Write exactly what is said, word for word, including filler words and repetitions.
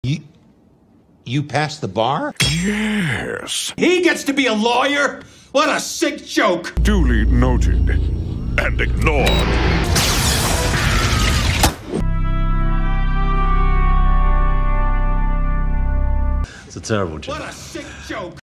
You, you passed the bar? Yes. He gets to be a lawyer? What a sick joke! Duly noted and ignored. It's a terrible joke. What a sick joke!